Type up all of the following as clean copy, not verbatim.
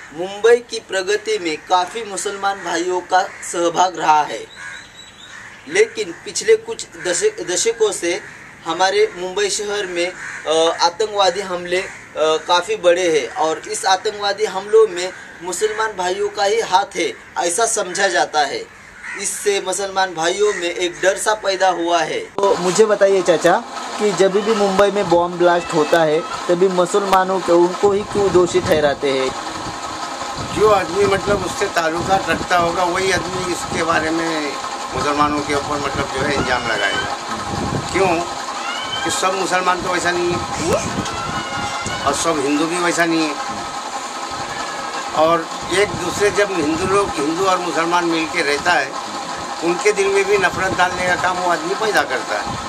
मुंबई की प्रगति में काफ़ी मुसलमान भाइयों का सहभाग रहा है, लेकिन पिछले कुछ दशकों से हमारे मुंबई शहर में आतंकवादी हमले काफ़ी बढ़े हैं और इस आतंकवादी हमलों में मुसलमान भाइयों का ही हाथ है, ऐसा समझा जाता है। इससे मुसलमान भाइयों में एक डर सा पैदा हुआ है। तो मुझे बताइए चाचा कि जब भी मुंबई में बॉम्ब ब्लास्ट होता है तभी मुसलमानों को उनको ही क्यों दोषी ठहराते हैं? जो आदमी मतलब उससे ताल्लुकात रखता होगा वही आदमी इसके बारे में मुसलमानों के ऊपर मतलब जो है इल्ज़ाम लगाएगा। क्यों कि सब मुसलमान तो वैसा नहीं है और सब हिंदू भी वैसा नहीं है। और एक दूसरे जब हिंदू और मुसलमान मिल के रहता है, उनके दिल में भी नफरत डालने का काम वो आदमी पैदा करता है।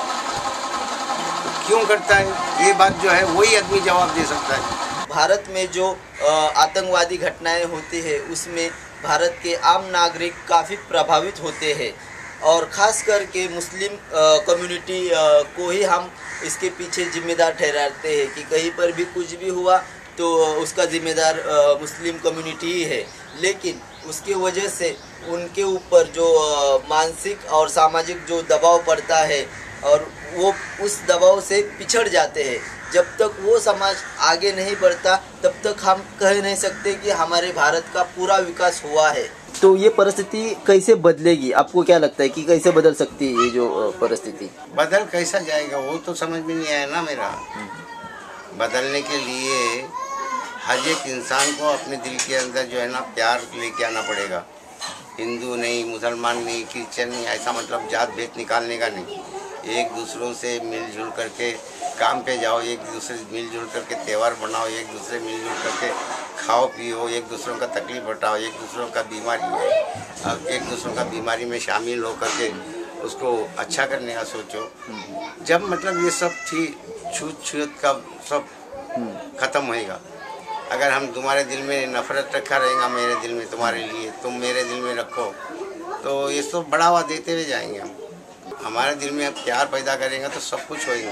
क्यों करता है ये बात जो है वही आदमी जवाब दे सकता है। भारत में जो आतंकवादी घटनाएं होती है उसमें भारत के आम नागरिक काफ़ी प्रभावित होते हैं और ख़ास करके मुस्लिम कम्युनिटी को ही हम इसके पीछे जिम्मेदार ठहराते हैं कि कहीं पर भी कुछ भी हुआ तो उसका जिम्मेदार मुस्लिम कम्युनिटी ही है। लेकिन उसके वजह से उनके ऊपर जो मानसिक और सामाजिक जो दबाव पड़ता है और वो उस दबाव से पिछड़ जाते हैं। जब तक वो समाज आगे नहीं बढ़ता तब तक हम कह नहीं सकते कि हमारे भारत का पूरा विकास हुआ है। तो ये परिस्थिति कैसे बदलेगी? आपको क्या लगता है कि कैसे बदल सकती है ये जो परिस्थिति? बदल कैसा जाएगा वो तो समझ में नहीं आया ना मेरा। बदलने के लिए हर एक इंसान को अपने दिल के अंदर जो है ना प्यार लेके आना पड़ेगा। हिंदू नहीं, मुसलमान नहीं, क्रिश्चियन नहीं, ऐसा मतलब जात भेद निकालने का नहीं। एक दूसरों से मिलजुल करके काम पे जाओ, एक दूसरे से मिलजुल करके त्यौहार बनाओ, एक दूसरे मिलजुल करके खाओ पियो, एक दूसरों का तकलीफ हटाओ, एक दूसरों का बीमारी है, एक दूसरों का बीमारी में शामिल हो करके उसको अच्छा करने का सोचो। जब मतलब ये सब छूत का सब खत्म होएगा। अगर हम तुम्हारे दिल में नफरत रखा रहेगा, मेरे दिल में तुम्हारे लिए, तुम मेरे दिल में रखो, तो ये सब बढ़ावा देते हुए जाएंगे हम। हमारे दिल में प्यार पैदा करेंगे तो सब कुछ होएगा।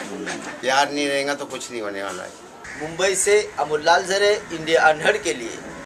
प्यार नहीं रहेगा तो कुछ नहीं होने वाला है। मुंबई से अमोल लाल जरे, इंडिया अनहर्ड के लिए।